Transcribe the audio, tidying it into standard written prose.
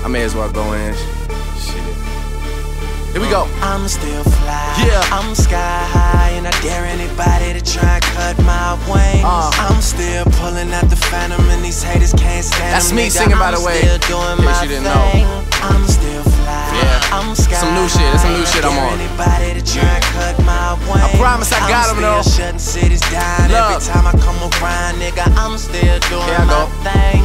I may as well go in. Shit. Here we go. I'm still fly, Yeah. I'm sky high, and I dare anybody to try and cut my wings. I'm still pulling out the phantom, and these haters can't stand That's them, me nigga. singing, by the way, I'm still doing in case my you didn't thing. know. I'm still fly, Yeah. I'm sky Some new shit, that's some new shit I'm high, on. I dare anybody to try and cut my wings. I promise I got 'em, though. I'm still shutting cities down. Love. Every time I come around, nigga, I'm still doing Here I my go. thing.